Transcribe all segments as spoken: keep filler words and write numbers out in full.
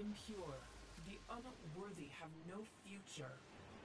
impure. The unworthy have no future.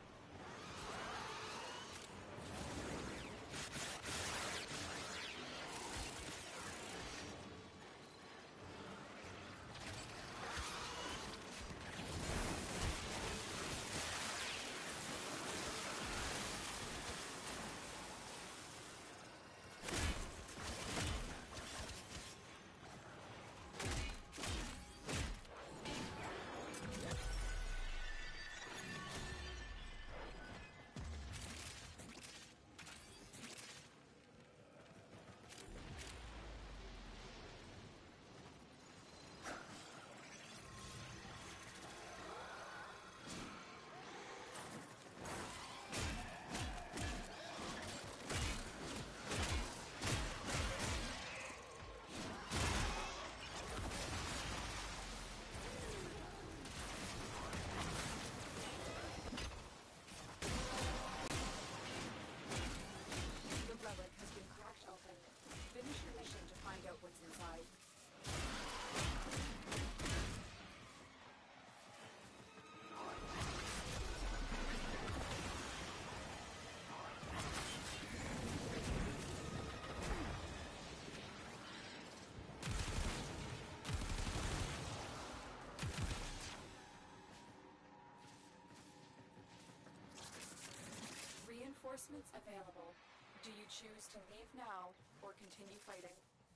Reinforcements available. Do you choose to leave now or continue fighting?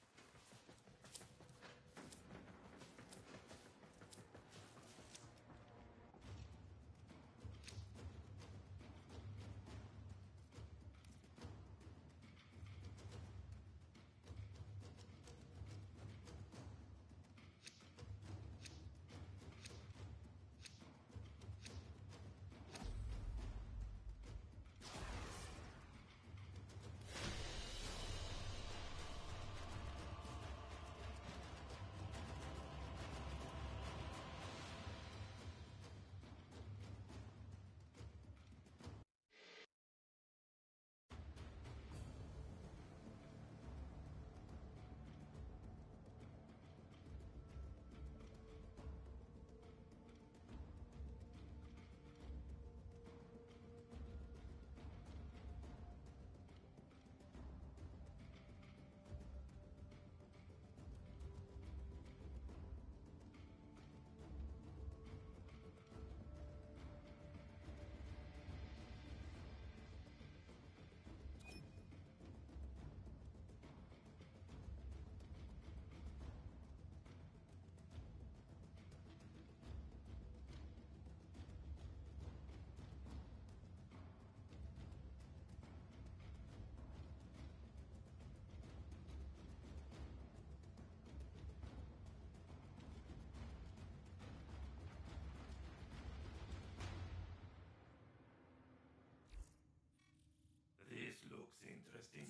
This looks interesting.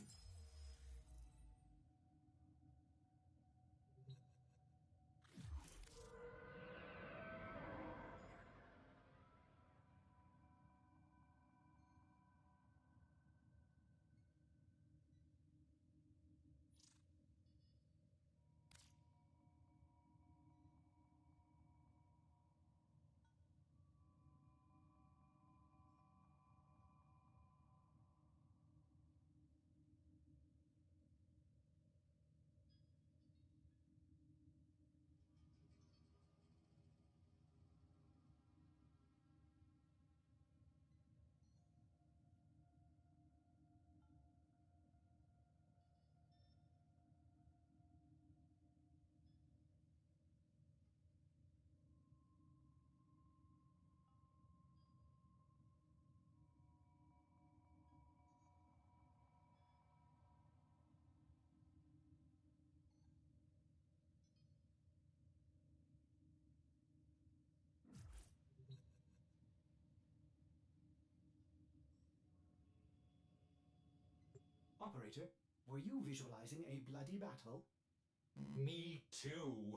Operator, were you visualizing a bloody battle? Me too.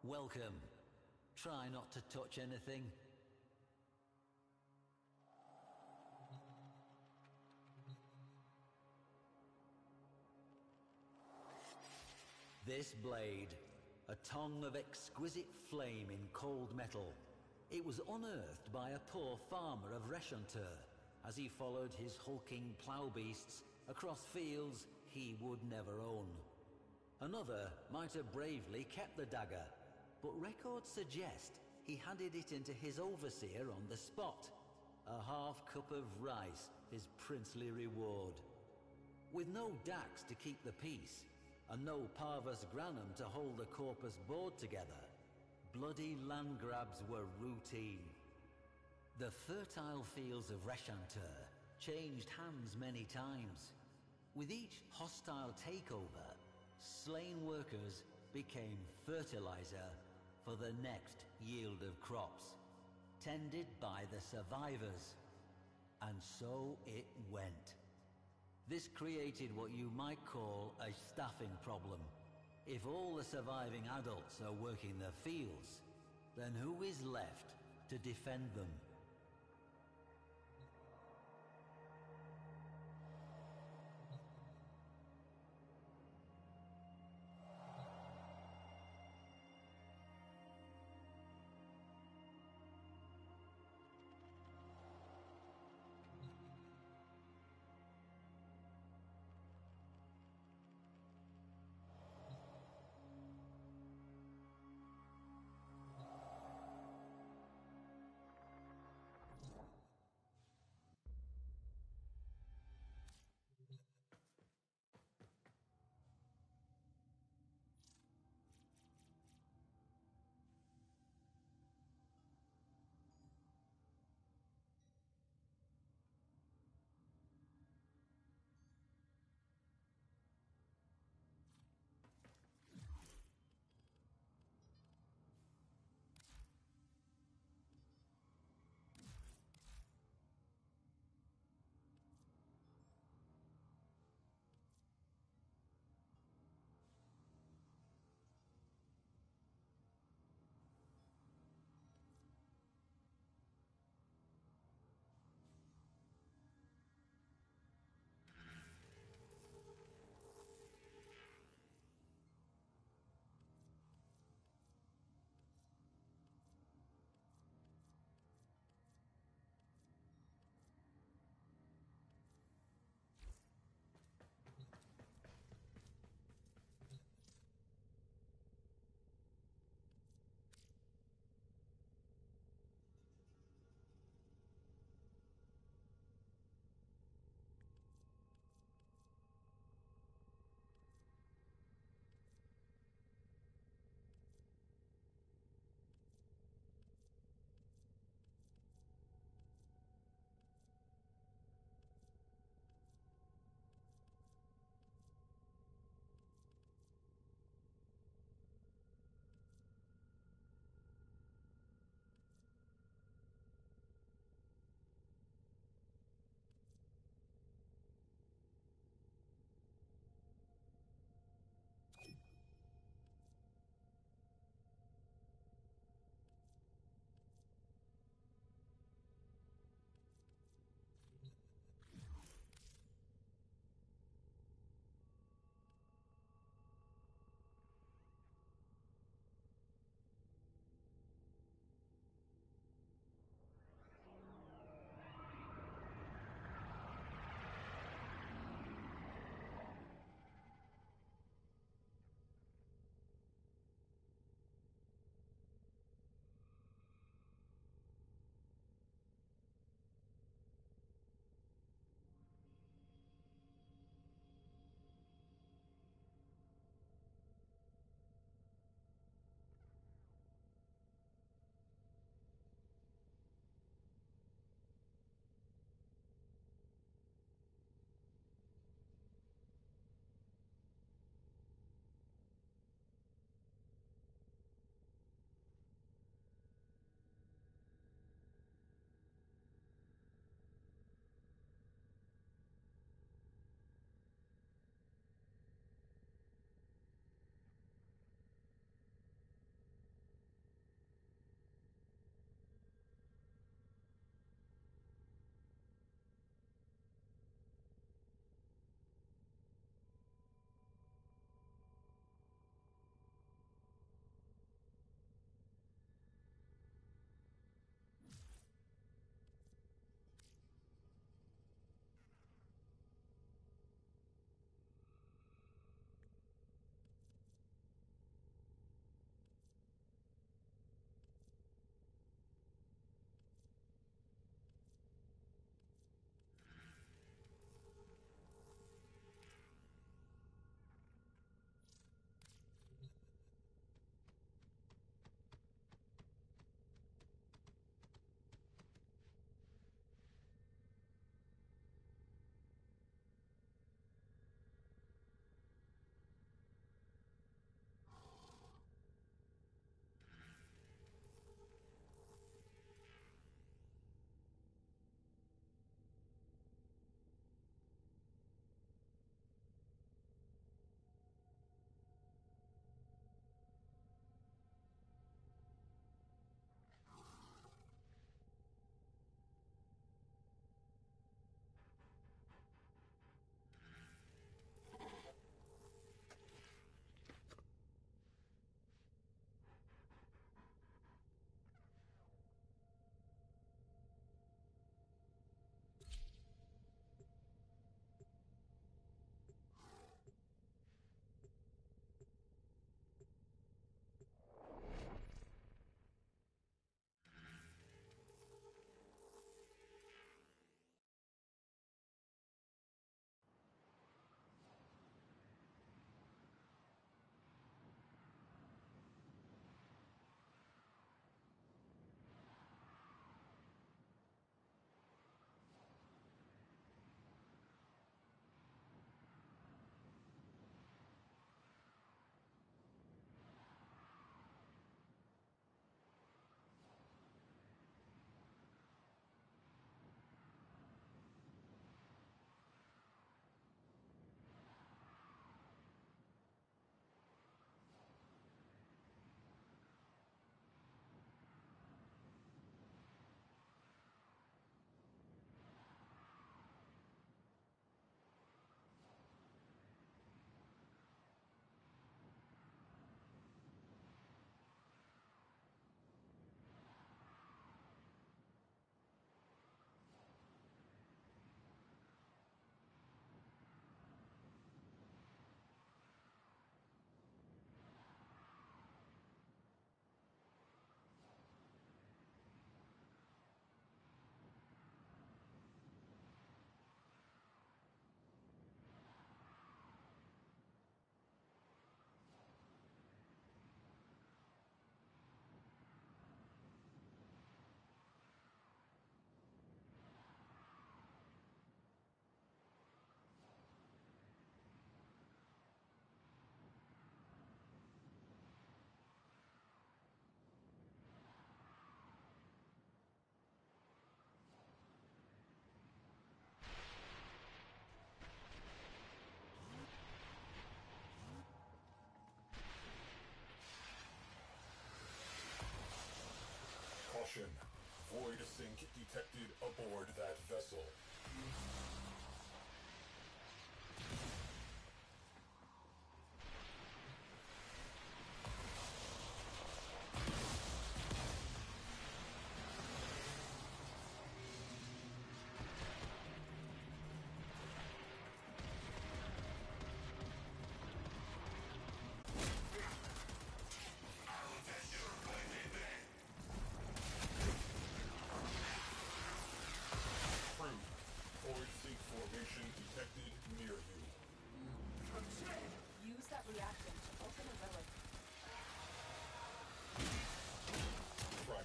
Welcome. Try not to touch anything. This blade, a tongue of exquisite flame in cold metal. It was unearthed by a poor farmer of Reshantur as he followed his hulking plough beasts across fields he would never own. Another might have bravely kept the dagger, but records suggest he handed it into his overseer on the spot. A half cup of rice, his princely reward. With no dax to keep the peace, and no parvus granum to hold the corpus board together, bloody land grabs were routine. The fertile fields of Reshantur changed hands many times. With each hostile takeover, slain workers became fertilizer for the next yield of crops, tended by the survivors. And so it went. This created what you might call a staffing problem. If all the surviving adults are working the fields, then who is left to defend them?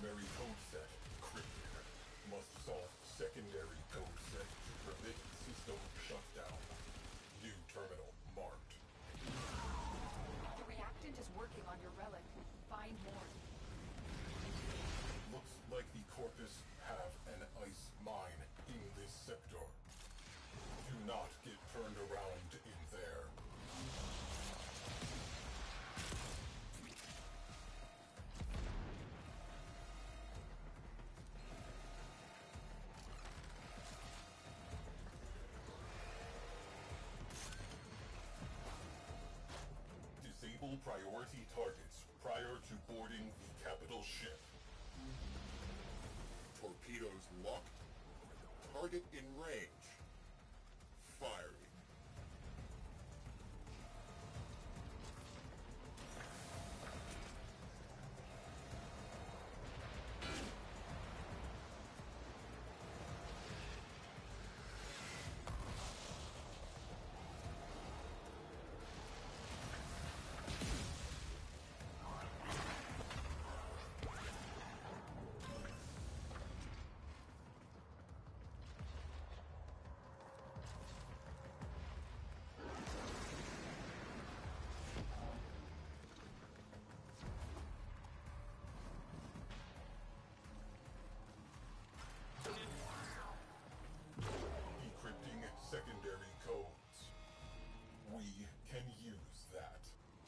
primary code set encrypted. Must solve secondary code set to prevent system shutdown. New terminal marked. The reactant is working on your relic. Find more. Looks like the Corpus have an ice mine in this sector. Do not get turned around in there. Disable priority targets prior to boarding the capital ship. Torpedoes locked. Target in range. Firing. Decrypting secondary codes. We can use that.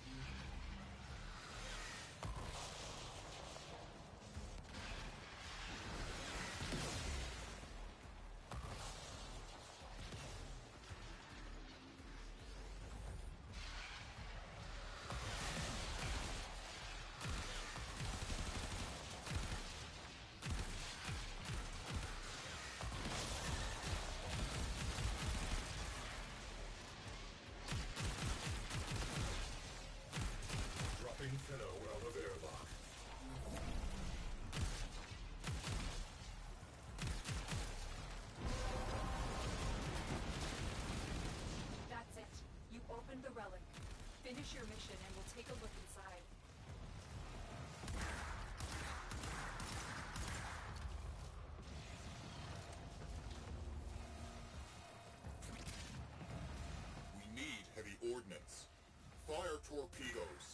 Dropping Finno out of airlock. That's it. You opened the relic. Finish your mission and we'll take a look inside. We need heavy ordnance. Fire torpedoes.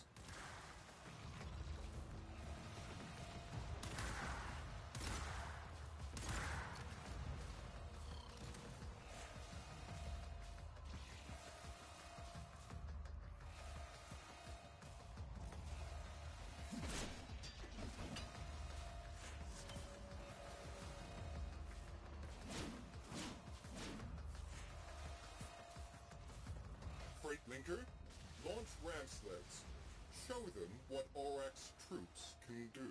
Freight linker, launch ram sleds. Show them what R X troops can do.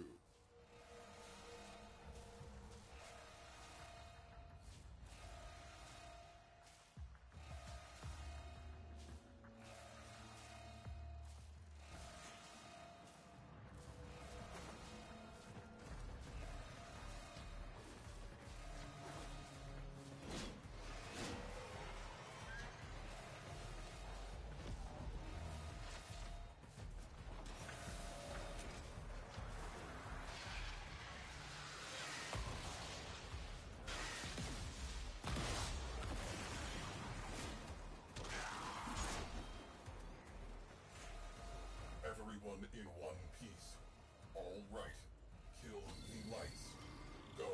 Everyone in one piece. All right. Kill the lights. Go.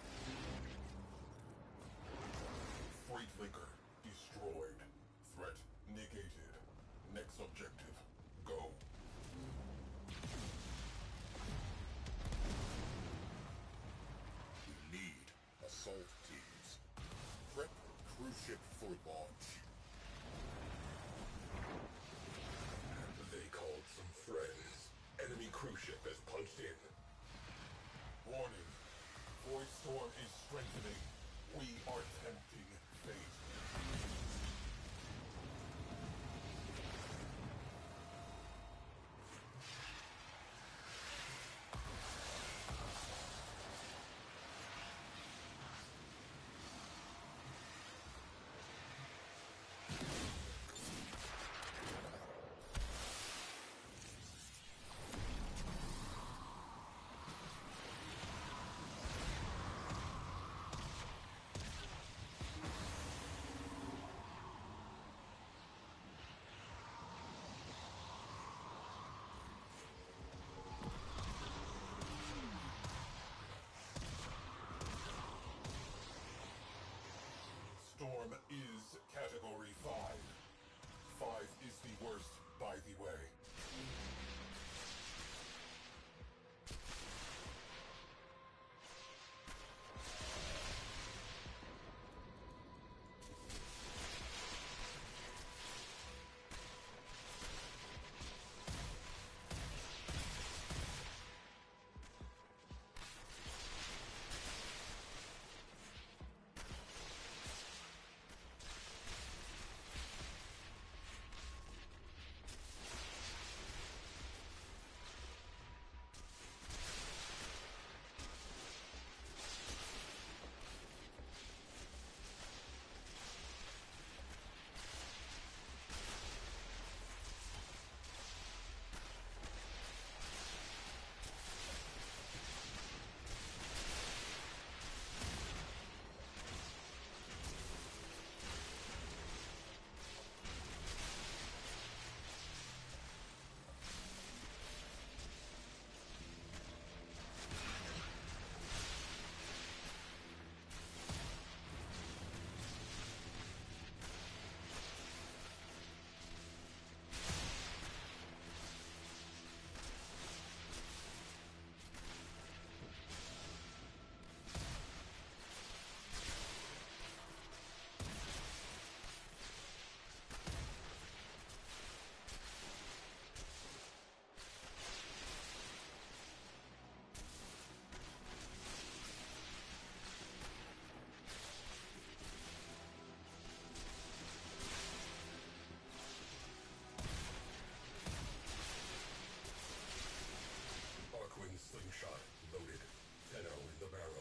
Freight linker destroyed. Threat negated. Next objective. Go. We need assault teams. Prep cruise ship for launch. They called some friends. Enemy cruise ship has punched in. Warning. Void storm is strengthening. We are tempting fate. form is Category five. five is the worst, by the way. Slingshot loaded. Tenno in the barrel.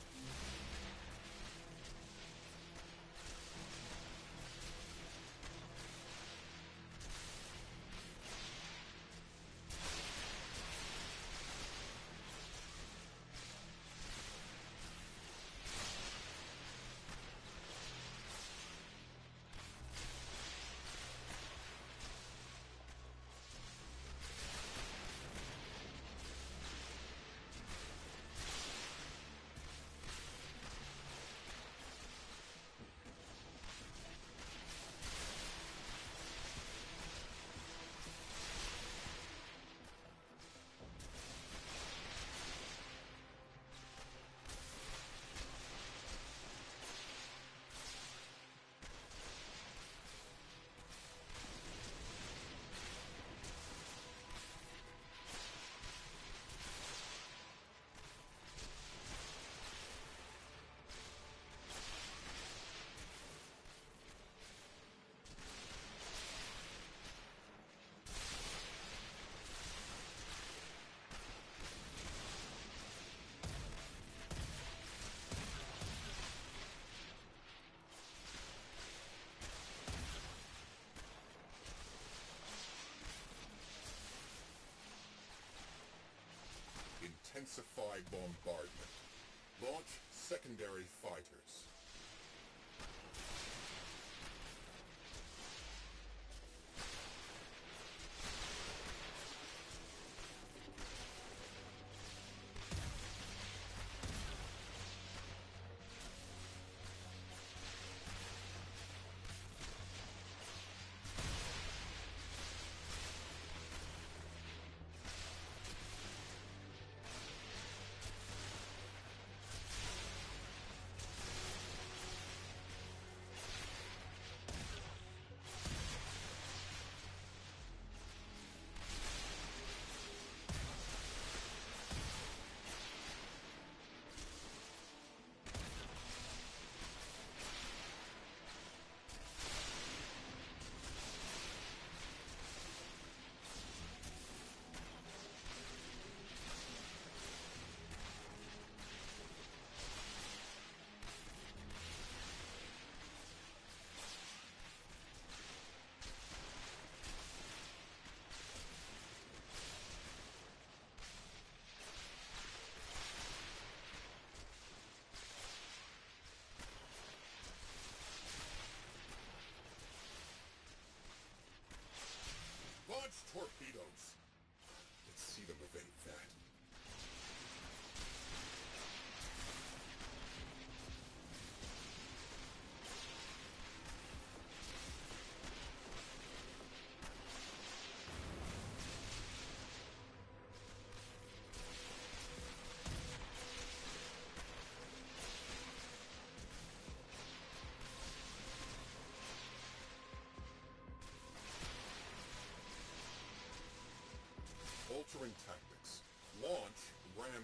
Intensify bombardment. Launch secondary fighters.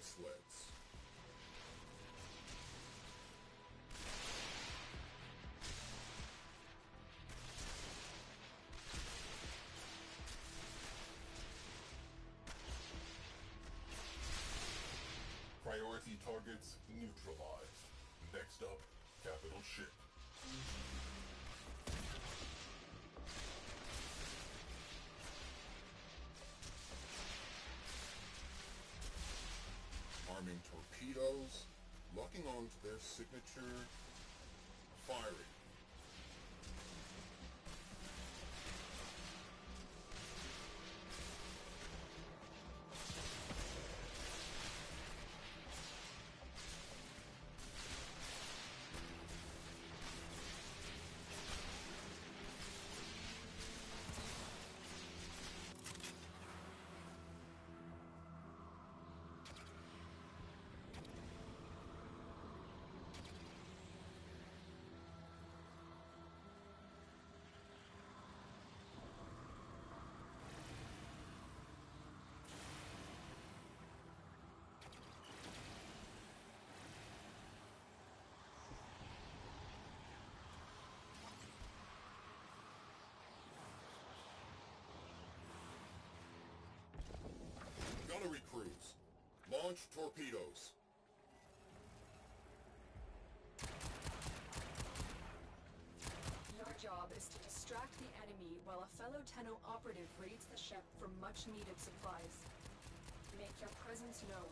sleds. Priority targets neutralized. Next up, capital ship. Arming torpedoes, locking onto their signature, firing. Gunnery crews, launch torpedoes. Your job is to distract the enemy while a fellow Tenno operative raids the ship for much-needed supplies. Make your presence known.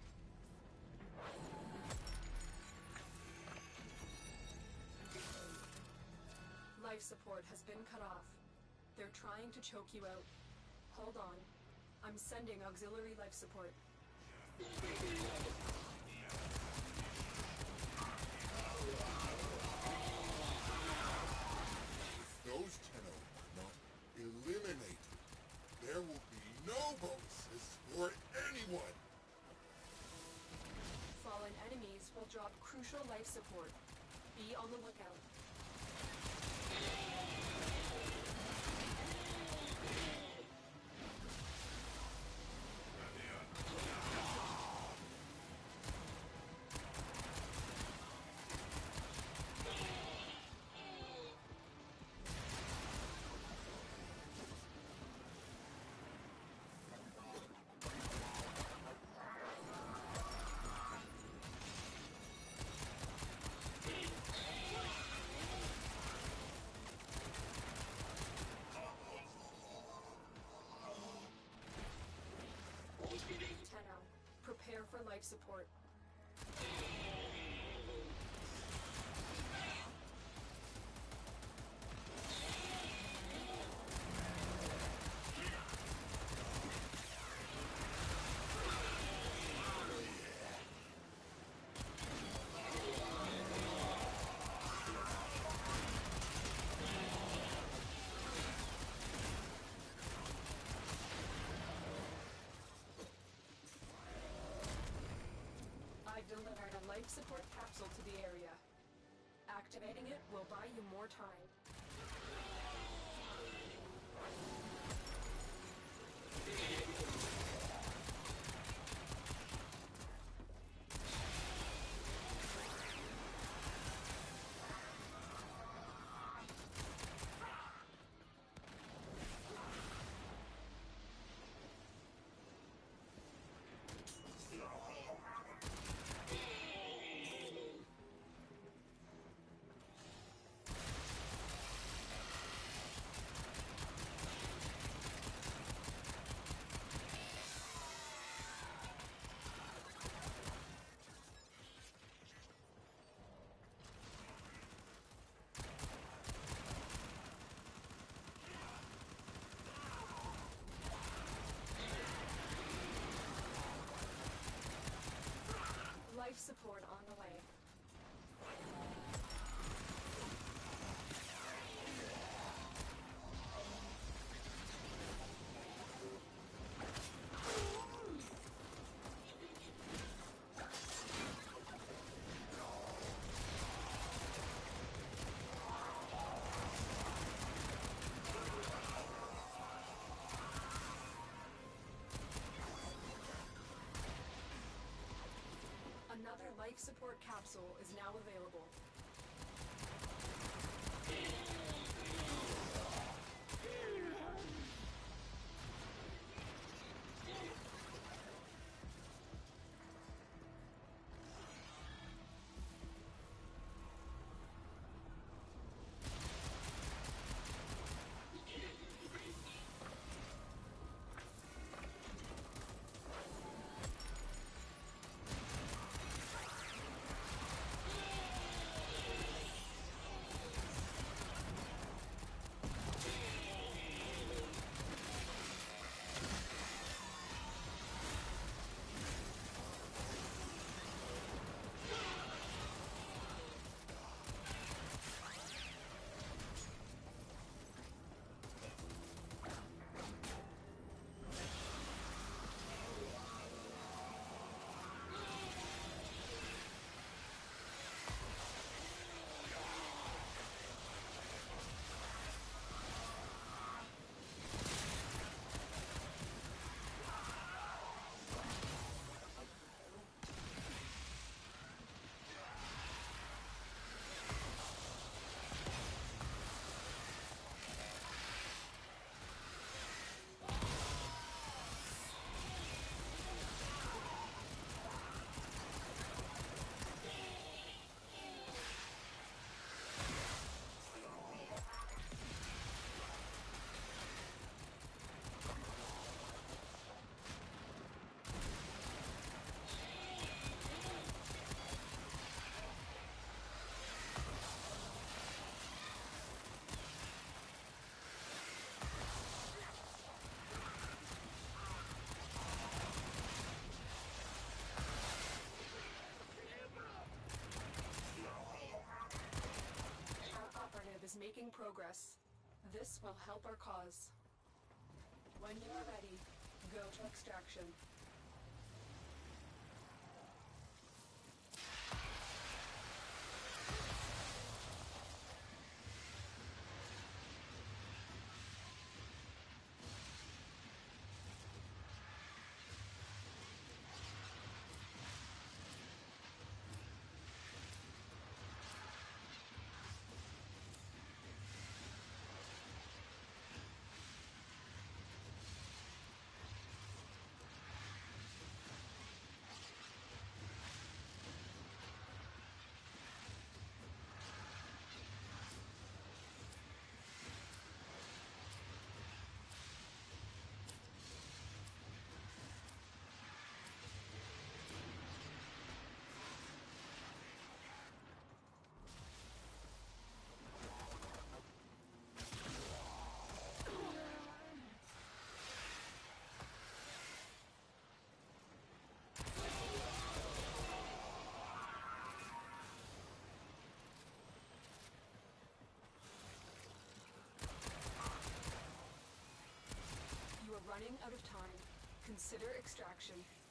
Life support has been cut off. They're trying to choke you out. Hold on. I'm sending auxiliary life support. If those Tenno are not eliminated, there will be no bonuses for anyone. Fallen enemies will drop crucial life support. Be on the lookout. Tenno, prepare for life support. I've delivered a life support capsule to the area. Activating it will buy you more time. Another life support capsule is now available. Is making progress. This will help our cause. When you are ready, go to extraction. Running out of time. Consider extraction.